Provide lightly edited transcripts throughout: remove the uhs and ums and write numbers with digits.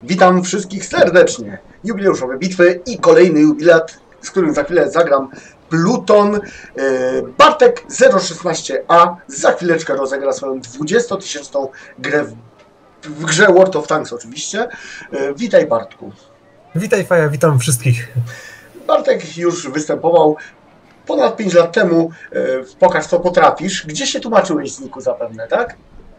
Witam wszystkich serdecznie. Jubileuszowe bitwy i kolejny jubilat, z którym za chwilę zagram Pluton. Bartek 016A za chwileczkę rozegra swoją 20-tysięczną grę w grze World of Tanks oczywiście. Witaj, Bartku. Witaj, Faja, witam wszystkich. Bartek już występował ponad 5 lat temu w Pokaż co potrafisz, gdzie się tłumaczyłeś z niku zapewne, tak?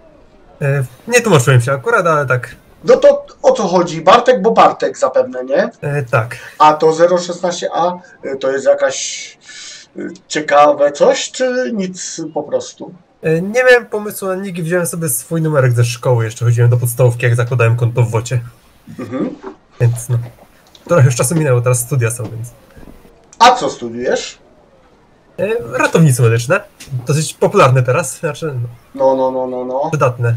Nie tłumaczyłem się akurat, ale tak. No to o co chodzi? Bartek, bo Bartek zapewne, nie? Tak. A to 016A to jest jakaś ciekawe coś, czy nic po prostu? Nie miałem pomysłu na nick i wziąłem sobie swój numerek ze szkoły. Jeszcze chodziłem do podstawówki, jak zakładałem konto w WOcie. Więc no. Trochę już czasu minęło, teraz studia są, więc... A co studiujesz? Ratownictwo medyczne. Dosyć popularne teraz, znaczy... No. Przydatne.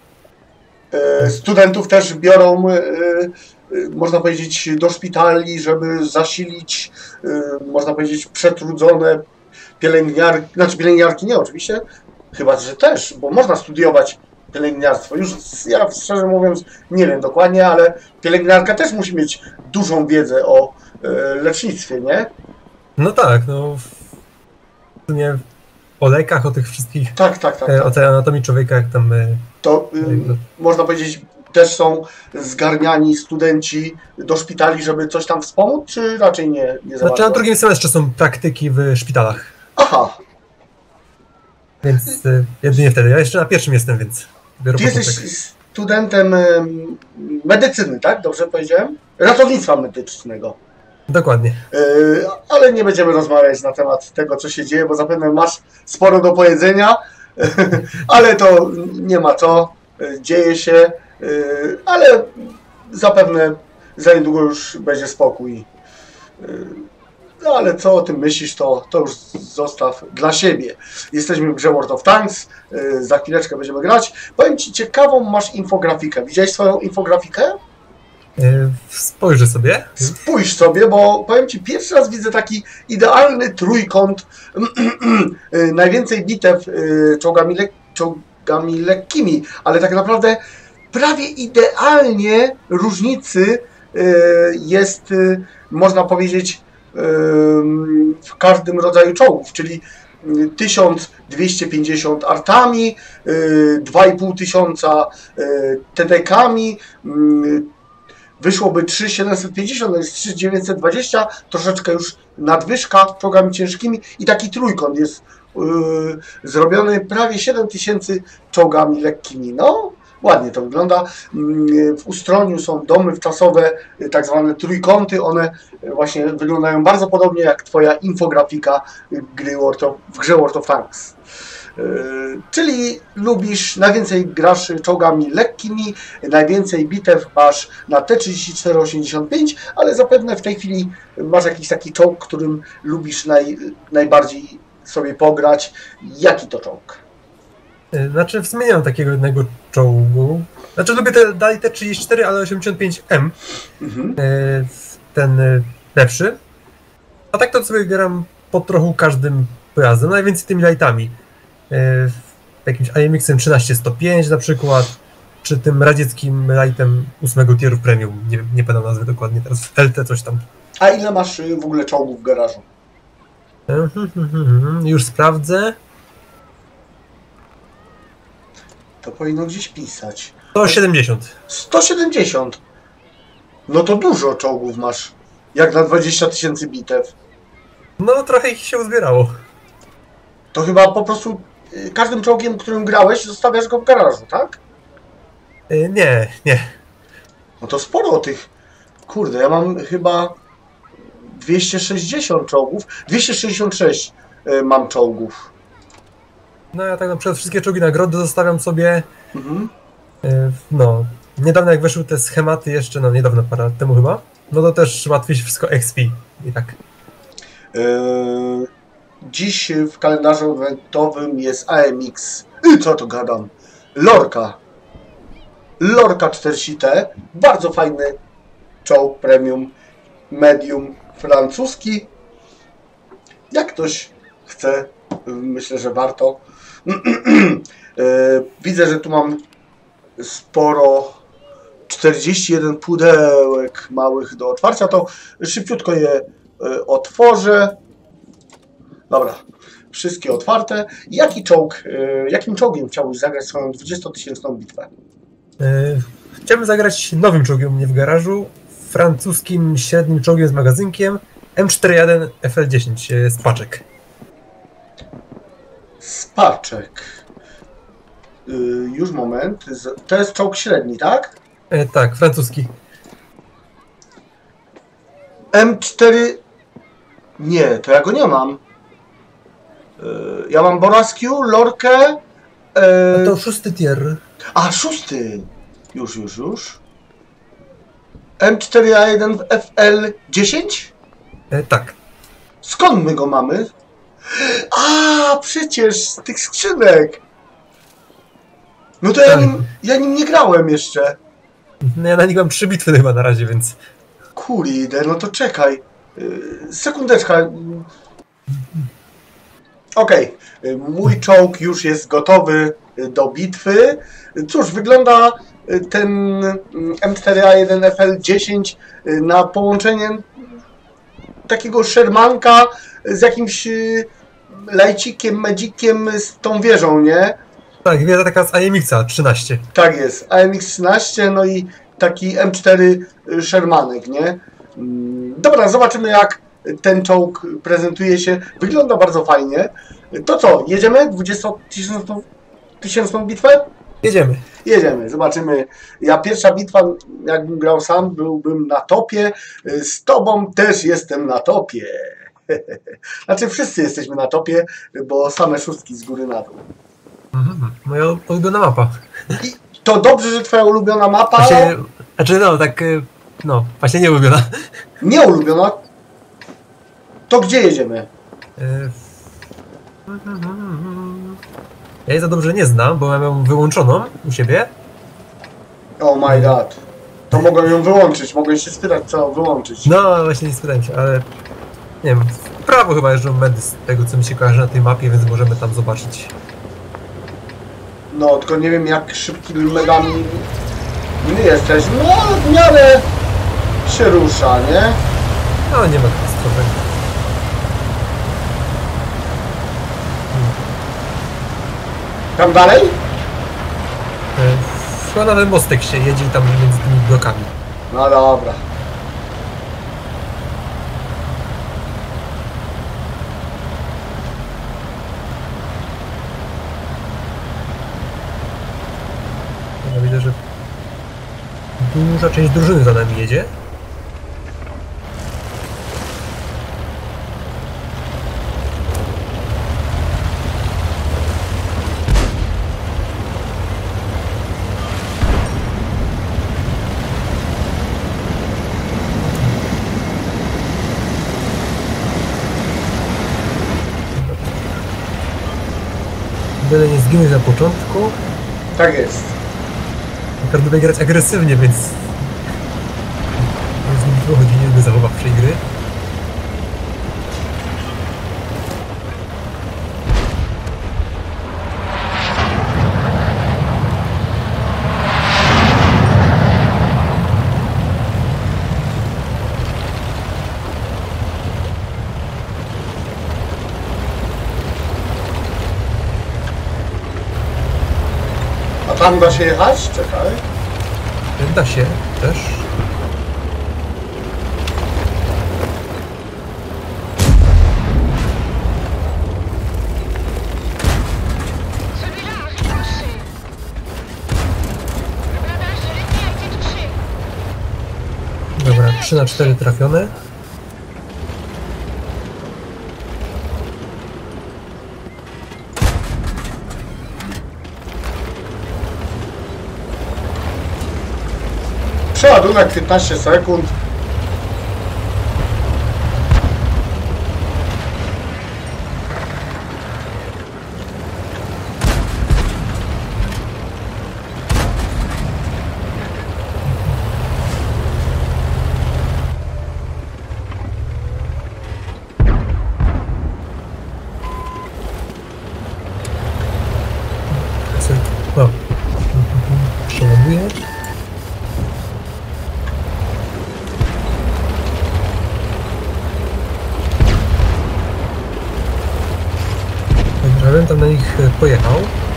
Studentów też biorą, można powiedzieć, do szpitali, żeby zasilić, można powiedzieć, przetrudzone pielęgniarki, znaczy pielęgniarki nie oczywiście, chyba że też, bo można studiować pielęgniarstwo. Już ja szczerze mówiąc nie wiem dokładnie, ale pielęgniarka też musi mieć dużą wiedzę o lecznictwie, nie? No tak, no... W sumie o lekach, o tych wszystkich... Tak. O tej anatomii człowieka, jak tam... To można powiedzieć, też są zgarniani studenci do szpitali, żeby coś tam wspomóc, czy raczej nie za Znaczy bardzo? na drugim semestrze są praktyki w szpitalach. Aha. Więc jedynie wtedy. Ja jeszcze na pierwszym jestem, więc... Ty jesteś studentem medycyny, tak? Dobrze powiedziałem? Ratownictwa medycznego. Dokładnie. Ale nie będziemy rozmawiać na temat tego, co się dzieje, bo zapewne masz sporo do powiedzenia, ale to nie ma co, dzieje się, ale zapewne za niedługo już będzie spokój. No ale co o tym myślisz, to już zostaw dla siebie. Jesteśmy w grze World of Tanks, za chwileczkę będziemy grać. Powiem Ci, ciekawą masz infografikę. Widziałeś swoją infografikę? Spojrzę sobie. Spójrz sobie, bo powiem Ci, pierwszy raz widzę taki idealny trójkąt, najwięcej bitew czołgami lekkimi, ale tak naprawdę prawie idealnie różnicy jest, można powiedzieć, w każdym rodzaju czołgów, czyli 1250 artami, 2500 TDK-ami, wyszłoby 3750, to jest 3920, troszeczkę już nadwyżka czołgami ciężkimi i taki trójkąt jest zrobiony, prawie 7000 czołgami lekkimi. No, ładnie to wygląda. W ustroniu są domy wczasowe, tak zwane trójkąty, one właśnie wyglądają bardzo podobnie jak Twoja infografika w grze World of Tanks. Czyli lubisz, najwięcej grasz czołgami lekkimi, najwięcej bitew masz na T-34-85, ale zapewne w tej chwili masz jakiś taki czołg, którym lubisz najbardziej sobie pograć. Jaki to czołg? Znaczy w sumie nie mam takiego jednego czołgu. Znaczy lubię dalej T-34, ale 85M. Ten lepszy. A tak to sobie gram po trochu każdym pojazdem, najwięcej tymi lightami. Jakimś AMX-em 13-105 na przykład, czy tym radzieckim lightem 8 tieru premium, nie pamiętam nazwy dokładnie teraz, LT coś tam. A ile masz w ogóle czołgów w garażu? Już sprawdzę. To powinno gdzieś pisać. 170. 170? No to dużo czołgów masz, jak na 20 000 bitew. No trochę ich się uzbierało. To chyba po prostu każdym czołgiem, którym grałeś, zostawiasz go w garażu, tak? Nie. No to sporo tych. Kurde, ja mam chyba 260 czołgów. 266 mam czołgów. No ja tak na przykład wszystkie czołgi nagrody zostawiam sobie. No, niedawno jak weszły te schematy jeszcze, no niedawno, parę lat temu chyba, no to też łatwiej się wszystko XP i tak. Dziś w kalendarzu eventowym jest AMX. Co to gadam? Lorca 40T. Bardzo fajny czołg premium, medium francuski. Jak ktoś chce, myślę, że warto. Widzę, że tu mam sporo 41 pudełek małych do otwarcia, to szybciutko je otworzę. Dobra, wszystkie otwarte. Jakim czołgiem chciałbyś zagrać swoją 20-tysięczną bitwę? Chciałbym zagrać nowym czołgiem u mnie w garażu, francuskim średnim czołgiem z magazynkiem M41 FL10 z paczek. Spaczek. Już moment. To jest czołg średni, tak? Tak, francuski. M4... Nie, to ja go nie mam. Ja mam Boraskiu, Lorkę... No to 6. tier. A, 6. Już. M4A1 FL10? Tak. Skąd my go mamy? A, przecież z tych skrzynek. No to ja nim nie grałem jeszcze. No ja na nich mam 3 bitwy chyba na razie, więc... Kurde, no to czekaj. Sekundeczka. Okej, mój czołg już jest gotowy do bitwy. Cóż, wygląda ten M4A1 FL10 na połączenie takiego Shermanka z jakimś lajcikiem, medzikiem z tą wieżą, nie? Tak, wieża taka z AMX-a 13. Tak jest, AMX 13, no i taki M4 Shermanek, nie? Dobra, zobaczymy jak ten czołg prezentuje się. Wygląda bardzo fajnie. To co, jedziemy? 20-tysięczną bitwę? Jedziemy. Jedziemy, zobaczymy. Ja pierwsza bitwa, jakbym grał sam, byłbym na topie. Z tobą też jestem na topie. Znaczy wszyscy jesteśmy na topie, bo same szóstki z góry na dół. Moja ulubiona mapa. I to dobrze, że twoja ulubiona mapa... Właśnie, znaczy no, tak, no, właśnie nie ulubiona. Nie ulubiona? To gdzie jedziemy? Ja jej za dobrze nie znam, bo mam ją wyłączoną u siebie. Oh my god. To mogłem ją wyłączyć, mogłem się spytać co wyłączyć. No właśnie nie spytałem się, ale nie wiem, w prawo chyba jeżdżą medy z tego co mi się kojarzy na tej mapie, więc możemy tam zobaczyć. No, tylko nie wiem jak szybkimi medami my jesteś. No, w miarę się rusza, nie? No nie ma katastrofy. Tam dalej? Chyba na ten mostek się jedzie tam między tymi blokami. No dobra. Ja widzę, że duża część drużyny za nami jedzie. Byle nie zginąć na początku. Tak jest. Naprawdę lubię grać agresywnie, więc z nim wychodzi nie lubię zachowawczej gry. A tam da się jechać? Czekaj. Da się też. Celui-là a foncé. Le blindage de l'ennemi a été touché. Dobra, 3 na 4 trafione. Przeładunek 15 sekund. O, przeładuję. bym tam na nich pojechał.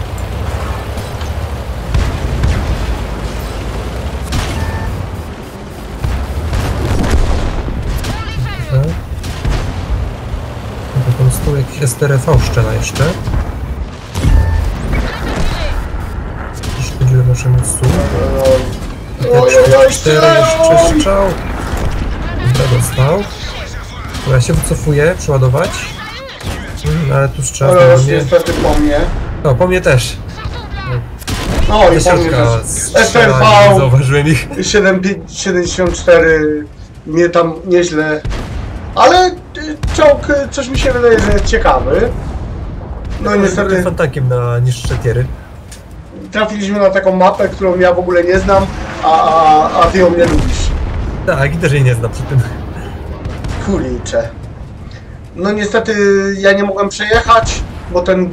Tam z tyłu jakiś STRV strzela jeszcze. Szkodziły naszemu SU. Cztery jeszcze strzał. Dobra, dostał. Dobra, się wycofuję, przeładować. Ale tu strzał do Teraz mnie. niestety po mnie. No, po mnie też. No i po mnie Środka też. strzela, STRV nie zauważyłem ich. 7,74 mnie tam nieźle. Ale czołg, coś mi się wydaje, że ciekawy. No i niestety Fantankiem na niższe tiery. trafiliśmy na taką mapę, którą ja w ogóle nie znam, a ty ją nie lubisz. Tak, i też jej nie znam przy tym. Kurczę. No niestety ja nie mogłem przejechać, bo ten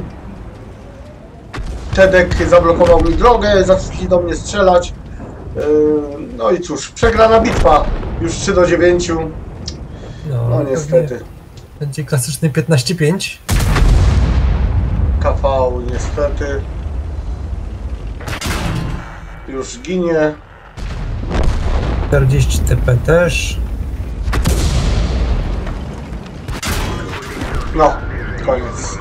Tedek zablokował mi drogę, zaczęli do mnie strzelać. No i cóż, przegrana bitwa. Już 3-9. No niestety. Będzie klasyczny 15-5. KV niestety. Już ginie. 40 TP też. No, koniec.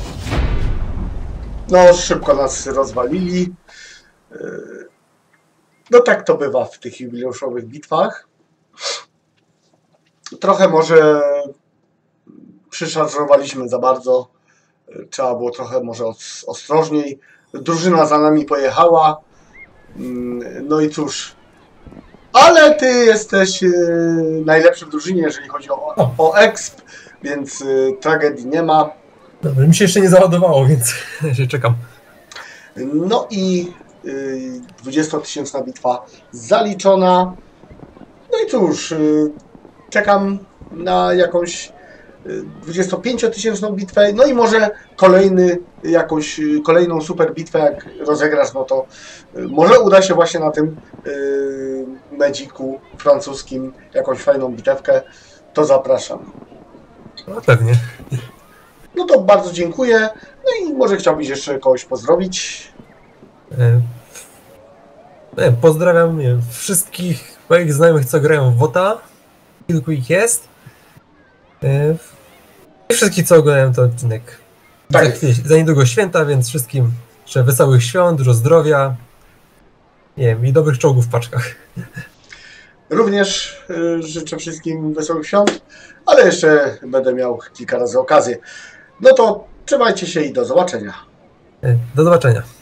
No, szybko nas rozwalili. No tak to bywa w tych jubileuszowych bitwach. Trochę może przyszarżowaliśmy za bardzo. Trzeba było trochę może ostrożniej. Drużyna za nami pojechała. No i cóż. Ale ty jesteś najlepszy w drużynie, jeżeli chodzi o exp, więc tragedii nie ma. Dobrze, mi się jeszcze nie załadowało, więc się czekam. No i 20-tysięczna bitwa zaliczona. No i cóż, czekam na jakąś 25-tysięczną bitwę, no i może kolejną super bitwę, jak rozegrasz, no to może uda się właśnie na tym Magicu francuskim jakąś fajną bitewkę, to zapraszam. No pewnie. No to bardzo dziękuję, no i może chciałbyś jeszcze kogoś pozdrowić? Pozdrawiam wszystkich moich znajomych, co grają w WOTA. Kilku ich jest. I wszystkich, co oglądają ten odcinek. Tak. Za niedługo święta, więc wszystkim życzę wesołych świąt, dużo zdrowia. Nie wiem, i dobrych czołgów w paczkach. Również życzę wszystkim wesołych świąt, ale jeszcze będę miał kilka razy okazję. No to trzymajcie się i do zobaczenia. Do zobaczenia.